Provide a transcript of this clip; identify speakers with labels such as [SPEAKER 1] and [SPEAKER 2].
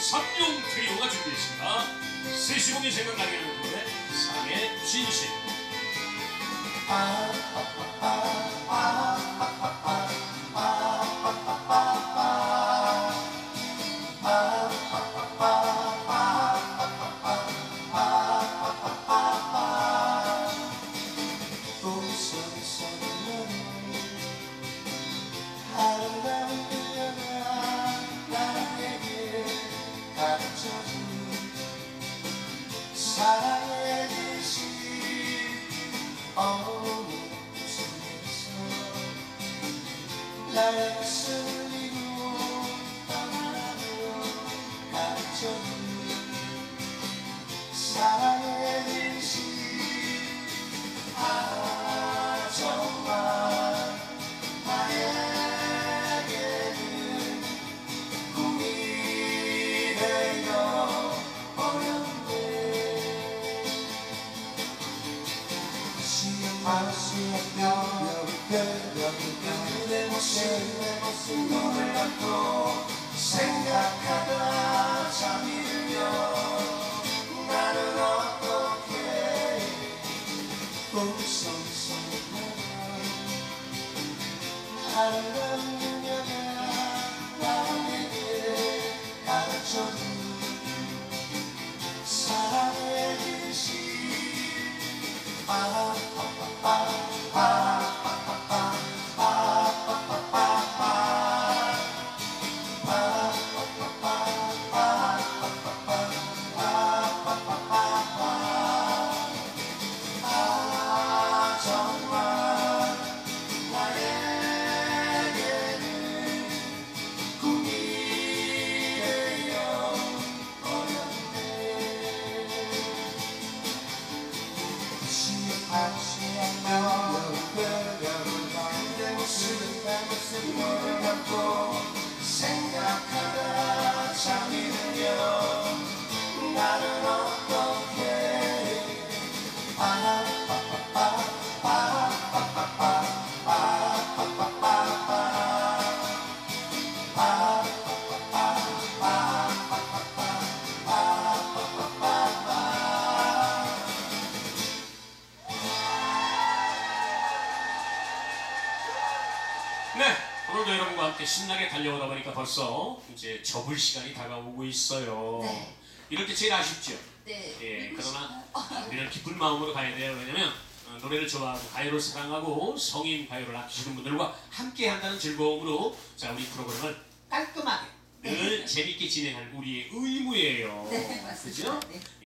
[SPEAKER 1] 삼룡 트리오가 준비했습니다. 세시공이 생각나게 하는 노래 사랑의 진실.
[SPEAKER 2] 아름다운 그녀가 나에게 가르쳐준 사랑의 진실 어느 곳에서 나의 숨기고 떠나려 가르쳐준 사랑의 진실 정말 나에게는 꿈이 되어 버렸네. 시험하시며 그대 모습 눈을 감고 생각하다 잠이 들면 나는 어떻게 꿈속에서 아름다운 그녀가 나에게 가르쳐준 사랑의 진실 정말 나에게는 꿈이 되어 버렸네. 시험하시며 그대 모습 눈을 감고 생각하다 잠이 들면 나는 어떻게
[SPEAKER 1] 네, 오늘도 여러분과 함께 신나게 달려오다 보니까 벌써 이제 접을 시간이 다가오고 있어요.
[SPEAKER 3] 네.
[SPEAKER 1] 이럴 때 제일 아쉽죠.
[SPEAKER 3] 네.
[SPEAKER 1] 예, 그러나 우리는 기쁜 마음으로 가야 돼요. 왜냐면 노래를 좋아하고 가요를 사랑하고 성인 가요를 아끼시는 분들과 함께 한다는 즐거움으로 자 우리 프로그램을 깔끔하게 늘 재밌게 진행할 우리의 의무예요.
[SPEAKER 3] 네, 맞습니다.
[SPEAKER 1] 그죠?
[SPEAKER 3] 네.